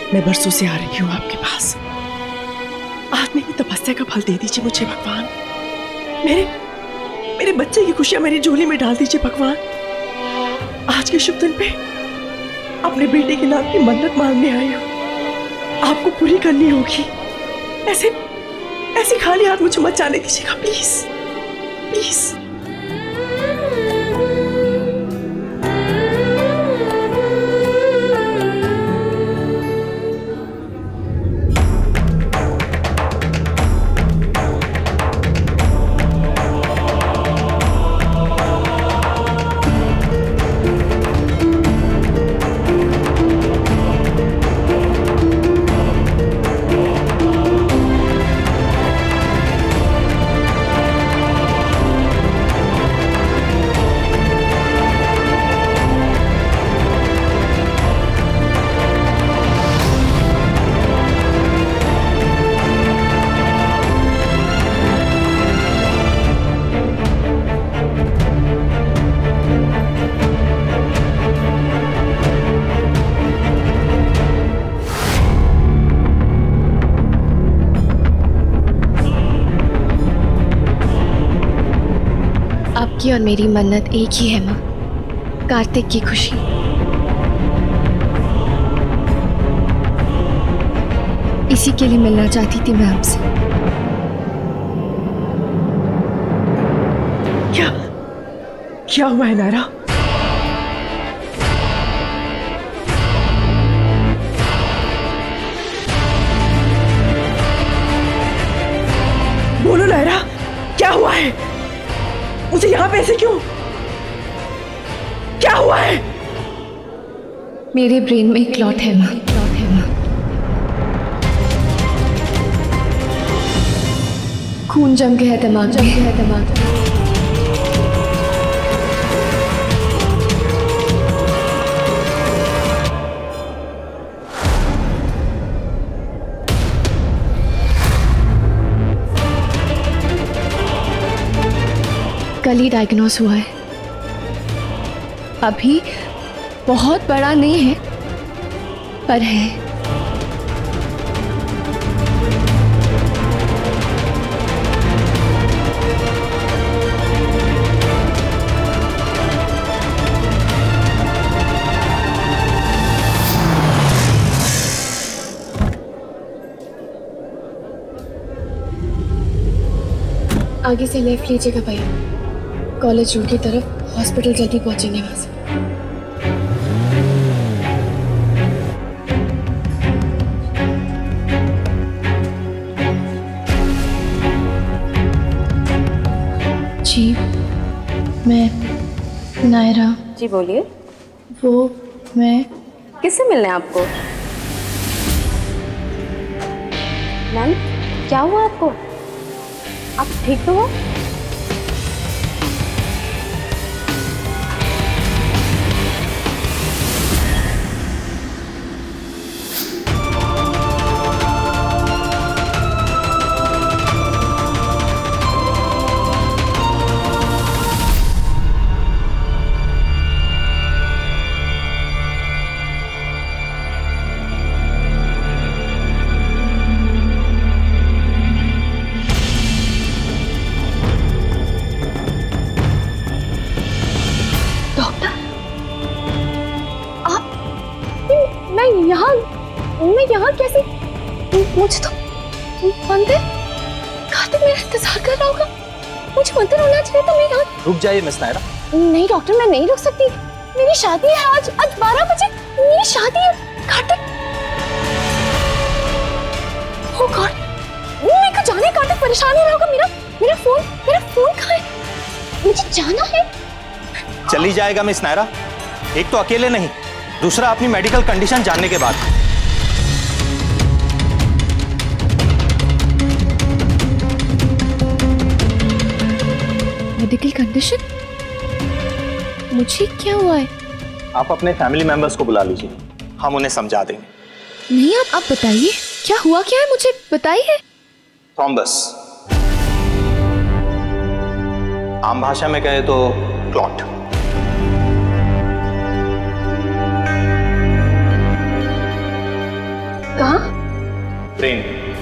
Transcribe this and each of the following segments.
मैं बरसों से आ रही हूँ आपके पास। आज मेरी तपस्या का फल दे दीजिए मुझे भगवान। मेरे बच्चे की खुशियां मेरी झोली में डाल दीजिए भगवान। आज के शुभ दिन पे अपने बेटे के नाम की मन्नत मांगने आई हूँ, आपको पूरी करनी होगी। ऐसे खाली हाथ मुझे मत जाने दीजिएगा प्लीज प्लीज। आपकी और मेरी मन्नत एक ही है माँ, कार्तिक की खुशी। इसी के लिए मिलना चाहती थी मैं आपसे। क्या हुआ है नायरा? बोलो नायरा, क्या हुआ है? मुझे यहाँ पे ऐसे क्यों? क्या हुआ है? मेरे ब्रेन में क्लॉट है माँ, खून जम गया है दिमाग में। कल ही डायग्नोज हुआ है, अभी बहुत बड़ा नहीं है पर है। आगे से लेफ्ट लीजिएगा भैया, कॉलेज रोड की तरफ, हॉस्पिटल जल्दी पहुंचेंगे वहां से। जी मैं नायरा। जी बोलिए। वो मैं किससे मिलना है आपको? मैम क्या हुआ आपको? आप ठीक तो हो? मैं यहाँ कैसे? मुझे तो मंदिर, कार्तिक मेरा इंतजार कर रहा होगा, मुझे मंदिर होना चाहिए। तो मैं यहाँ रुक जाइए मिस नायरा। नहीं डॉक्टर, मैं नहीं रुक सकती, मेरी शादी है आज 12 बजे मेरी शादी है। कार्तिक, ओह गॉड, मेरे को जाने कार्तिक परेशान हो रहा होगा। मेरा फोन कहाँ है? मुझे जाना है। चली जाएगा मिस नायरा, एक तो अकेले नहीं, दूसरा अपनी मेडिकल कंडीशन जानने के बाद। Medical condition? मुझे क्या हुआ है? आप अपने फैमिली मेंबर्स को बुला लीजिए, हम उन्हें समझा देंगे। नहीं आप बताइए क्या हुआ, क्या है मुझे बताइए। थ्रॉम्बस, आम भाषा में कहे तो क्लॉट। ब्रेन।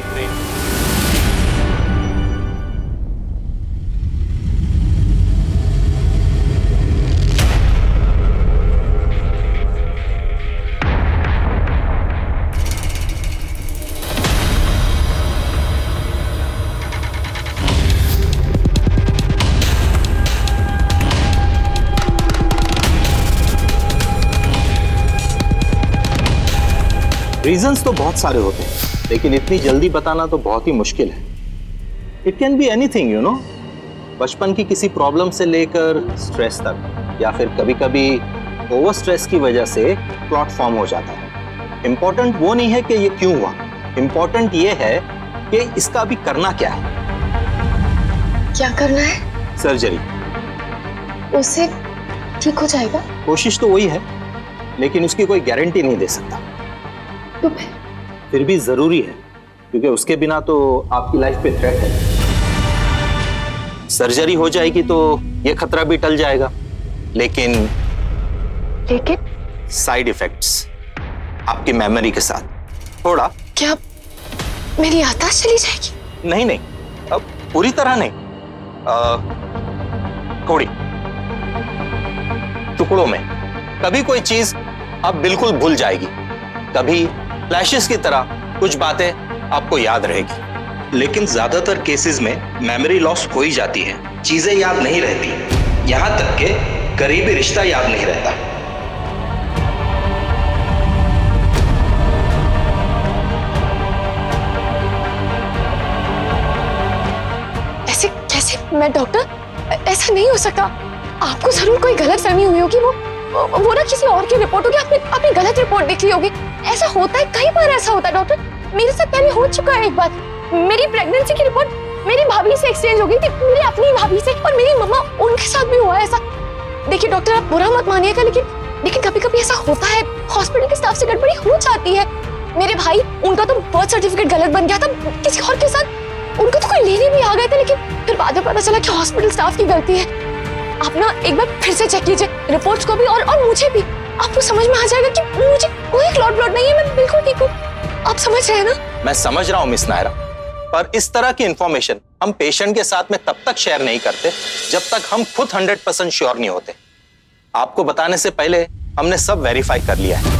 रीजंस तो बहुत सारे होते हैं, लेकिन इतनी जल्दी बताना तो बहुत ही मुश्किल है। It can be anything, you know, बचपन की किसी प्रॉब्लम से लेकर स्ट्रेस तक, या फिर कभी कभी ओवर स्ट्रेस की वजह से क्लॉट फॉर्म हो जाता है। इंपॉर्टेंट वो नहीं है कि ये क्यों हुआ, इंपॉर्टेंट ये है कि इसका अभी करना क्या है। क्या करना है? सर्जरी। उससे ठीक हो जाएगा? कोशिश तो वही है, लेकिन उसकी कोई गारंटी नहीं दे सकता। तो फिर भी जरूरी है, क्योंकि उसके बिना तो आपकी लाइफ पे थ्रेट है। सर्जरी हो जाएगी तो ये खतरा भी टल जाएगा, लेकिन साइड इफेक्ट्स आपकी मेमोरी के साथ थोड़ा। क्या मेरी याददाश्त चली जाएगी? नहीं नहीं, अब पूरी तरह नहीं, थोड़ी टुकड़ों में। कभी कोई चीज अब बिल्कुल भूल जाएगी, कभी फ्लैशेस की तरह कुछ बातें आपको याद रहेगी, लेकिन ज्यादातर केसेस में मेमोरी लॉस हो ही जाती है, चीजें याद नहीं रहती, यहां तक कि करीबी रिश्ता याद नहीं रहता। ऐसे कैसे? मैं डॉक्टर, ऐसा नहीं हो सकता। आपको जरूर कोई गलतफहमी हुई होगी, वो ना किसी और की रिपोर्ट होगी, आपने गलत रिपोर्ट लिख ली होगी। ऐसा होता है, कई बार ऐसा होता है डॉक्टर, मेरे साथ पहले हो चुका है एक बार। मेरी प्रेगनेंसी की रिपोर्ट मेरी भाभी से एक्सचेंज हो गई थी, मेरी अपनी भाभी से, और मेरी मम्मा, उनके साथ भी हुआ है ऐसा। देखिए डॉक्टर, आप बुरा मत मानिएगा, लेकिन कभी कभी ऐसा होता है, हॉस्पिटल के स्टाफ से गड़बड़ी हो जाती है। मेरे भाई, उनका तो बर्थ सर्टिफिकेट गलत बन गया था किसी और के साथ, उनको तो कोई लेने भी आ गए थे, लेकिन फिर बाद में पता चला कि हॉस्पिटल स्टाफ की गलती है। आप ना एक बार फिर से चेक कीजिए रिपोर्ट्स को भी और मुझे भी, आपको समझ में आ जाएगा कि मुझे कोई क्लॉट नहीं है, मैं बिल्कुल ठीक हूँ। आप समझ रहे हैं ना? मैं समझ रहा हूँ मिस नायरा, पर इस तरह की इंफॉर्मेशन हम पेशेंट के साथ में तब तक शेयर नहीं करते जब तक हम खुद 100% श्योर नहीं होते। आपको बताने से पहले हमने सब वेरीफाई कर लिया है।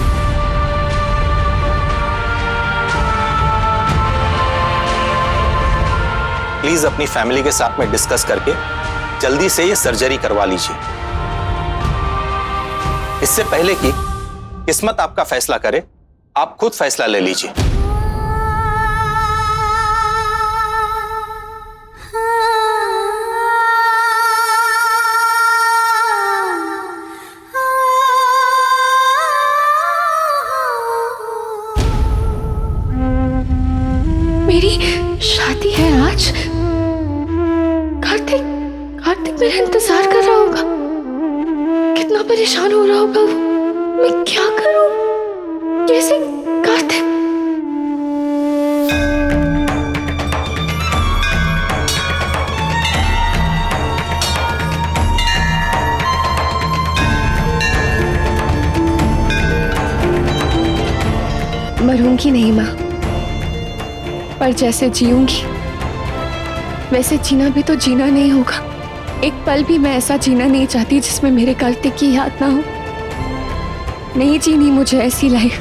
प्लीज अपनी फैमिली के साथ में डिस्कस करके जल्दी से ये सर्जरी करवा लीजिए, इससे पहले कि किस्मत आपका फैसला करे। आप खुद फैसला ले लीजिए। मेरी शादी है आज। कार्तिक मेरा इंतजार कर रहा होगा, कितना परेशान हो रहा होगा वो। मैं क्या करूं? कैसे? कार्तिक, मरूंगी नहीं माँ, पर जैसे जीऊंगी वैसे जीना भी तो जीना नहीं होगा। एक पल भी मैं ऐसा जीना नहीं चाहती जिसमें मेरे कार्तिक की याद ना हो। नहीं जीनी मुझे ऐसी लाइफ,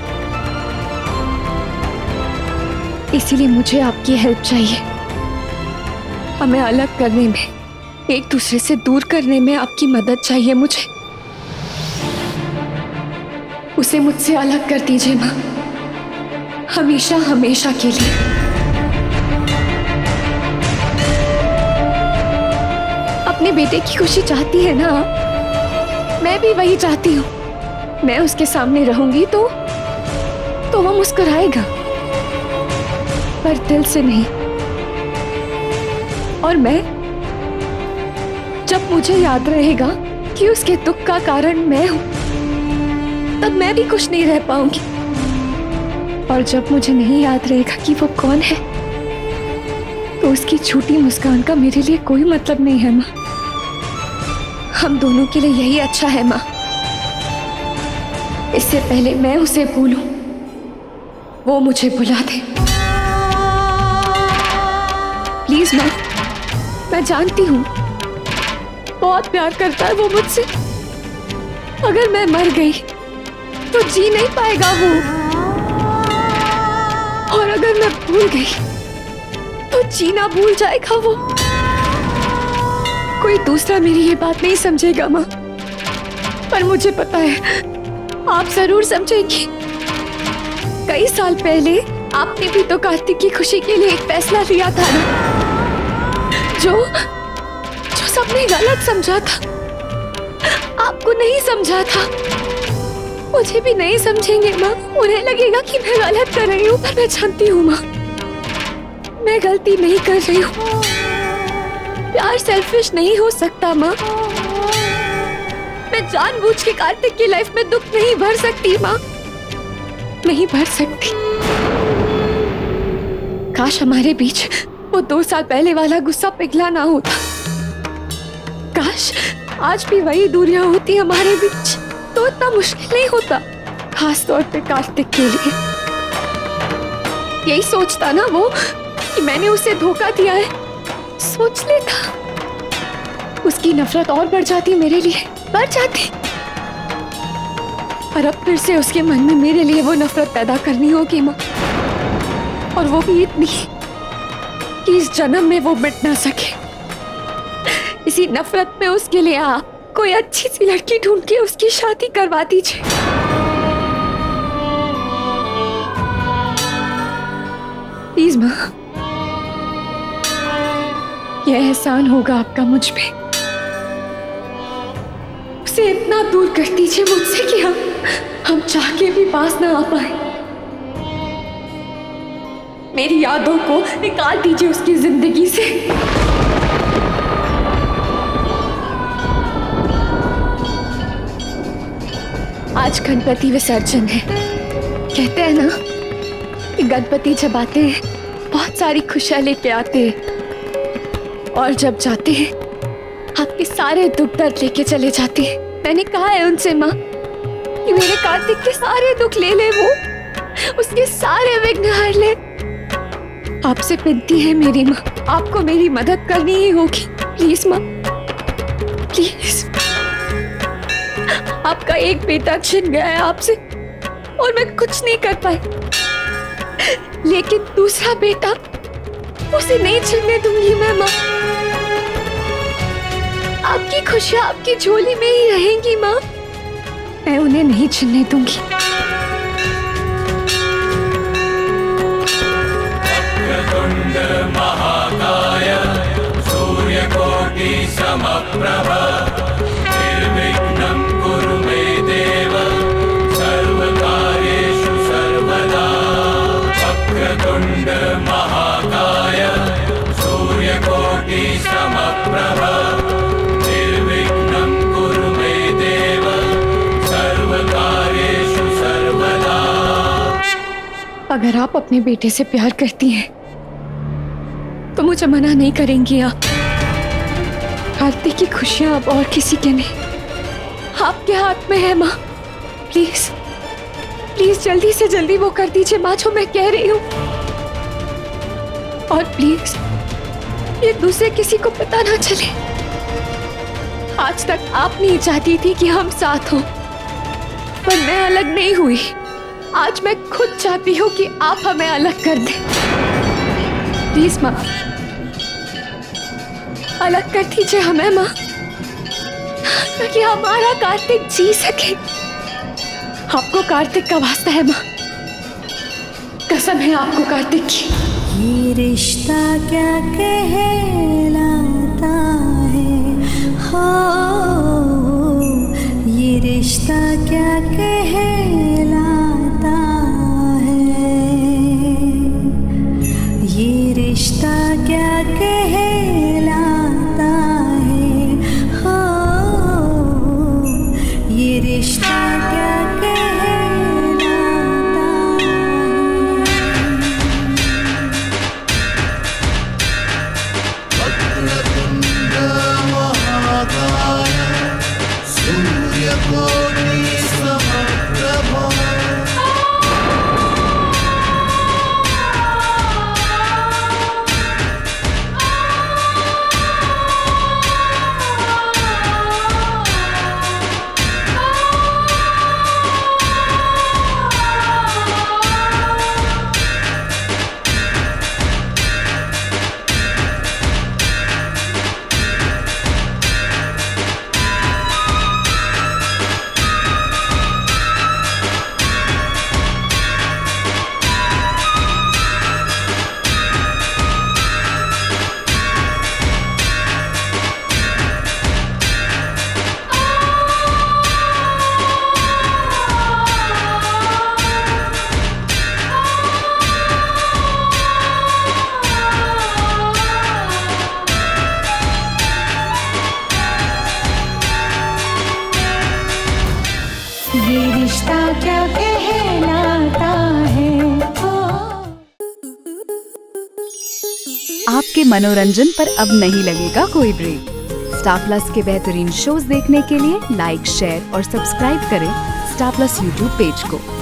इसीलिए मुझे आपकी हेल्प चाहिए। हमें अलग करने में, एक दूसरे से दूर करने में आपकी मदद चाहिए मुझे। उसे मुझसे अलग कर दीजिए माँ, हमेशा हमेशा के लिए। अपने बेटे की खुशी चाहती है ना, मैं भी वही चाहती हूँ। मैं उसके सामने रहूंगी तो वो मुस्कुराएगा, पर दिल से नहीं। और मैं, जब मुझे याद रहेगा कि उसके दुख का कारण मैं हूं, तब मैं भी खुश नहीं रह पाऊंगी। और जब मुझे नहीं याद रहेगा कि वो कौन है, तो उसकी झूठी मुस्कान का मेरे लिए कोई मतलब नहीं है माँ। हम दोनों के लिए यही अच्छा है माँ। इससे पहले मैं उसे भूलूं, वो मुझे भुला दे। प्लीज माँ, मैं जानती हूँ बहुत प्यार करता है वो मुझसे। अगर मैं मर गई तो जी नहीं पाएगा वो, और अगर मैं भूल गई तो जीना भूल जाएगा वो। कोई दूसरा मेरी ये बात नहीं समझेगा माँ, पर मुझे पता है आप जरूर समझेंगी। कई साल पहले आपने भी तो कार्तिक की खुशी के लिए एक फैसला लिया था ना, जो सबने गलत समझा था, आपको नहीं समझा था। मुझे भी नहीं समझेंगे माँ, उन्हें लगेगा कि मैं गलत कर रही हूँ, पर मैं जानती हूँ माँ मैं गलती नहीं कर रही हूँ। प्यार सेल्फिश नहीं हो सकता माँ। मैं जानबूझ के कार्तिक की लाइफ में दुख नहीं भर सकती माँ, नहीं भर सकती। काश हमारे बीच वो 2 साल पहले वाला गुस्सा पिघला ना होता। काश आज भी वही दूरियां होती हमारे बीच, तो इतना मुश्किल नहीं होता, खास तौर पे कार्तिक के लिए। यही सोचता ना वो कि मैंने उसे धोखा दिया है, सोच लेता, उसकी नफरत और बढ़ जाती मेरे लिए, बढ़ जाती। पर अब फिर से उसके मन में मेरे लिए वो नफरत पैदा करनी होगी माँ, और वो भी इतनी कि इस जन्म में वो मिट ना सके। इसी नफरत में उसके लिए आप कोई अच्छी सी लड़की ढूंढ के उसकी शादी करवा दीजिए। प्लीज माँ, यह एहसान होगा आपका मुझ पे। उसे इतना दूर कर दीजिए मुझसे कि हम चाह के भी पास ना आ पाए। मेरी यादों को निकाल दीजिए उसकी जिंदगी से। आज गणपति विसर्जन है। कहते हैं ना कि गणपति जब आते हैं बहुत सारी खुशियां लेके आते हैं, और जब जाते हैं आपके सारे दुख दर्द लेके चले जाते हैं। मैंने कहा है उनसे माँ कि मेरे कार्तिक के सारे दुख ले ले वो, उसके सारे विघ्न हर ले। आपसे विनती है मेरी माँ, आपको मेरी मदद करनी ही होगी। प्लीज माँ, प्लीज। आपका एक बेटा छिन गया है आपसे, और मैं कुछ नहीं कर पाई, लेकिन दूसरा बेटा उसे नहीं छिनने दूंगी मैं माँ। आपकी खुशियां आपकी झोली में ही रहेंगी माँ, मैं उन्हें नहीं छिनने दूंगी। महाकाय सूर्यकोटि समप्रभ निर्विघ्नं कुरु मे देव सर्वकार्येषु सर्वदा। वक्रतुण्ड महाकाय सूर्यकोटि समप्रभ निर्विघ्नं कुरु मे देव सर्वकार्येषु सर्वदा। अगर आप अपने बेटे से प्यार करती हैं तो मुझे मना नहीं करेंगी आप। कार्तिक की खुशियां अब और किसी के नहीं, आपके हाथ में है माँ। प्लीज प्लीज जल्दी से जल्दी वो कर दीजिए माँ जो मैं कह रही हूँ। और प्लीज ये दूसरे किसी को पता ना चले। आज तक आप नहीं चाहती थी कि हम साथ हों, पर मैं अलग नहीं हुई। आज मैं खुद चाहती हूँ कि आप हमें अलग कर दें। प्लीज माँ, अलग कर दीजिए हमें माँ, ताकि हमारा कार्तिक जी सके। आपको कार्तिक का वास्ता है माँ, कसम है आपको कार्तिक की। ये रिश्ता क्या कहलाता है, हो ये रिश्ता क्या कहलाता है, ये रिश्ता क्या कहलाता है, हो ये रिश्ता क्या कहलाता है। वक्रतुण्ड महाकाय सूर्यकोटि समप्रभ आपके मनोरंजन पर अब नहीं लगेगा कोई ब्रेक। स्टार प्लस के बेहतरीन शोज देखने के लिए लाइक, शेयर और सब्सक्राइब करें स्टार प्लस यूट्यूब पेज को।